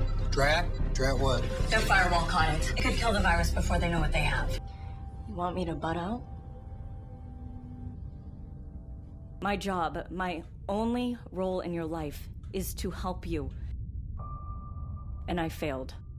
Drat? Drat what? Their firewall caught it. It could kill the virus before they know what they have. You want me to butt out? My job, my only role in your life, is to help you. And I failed.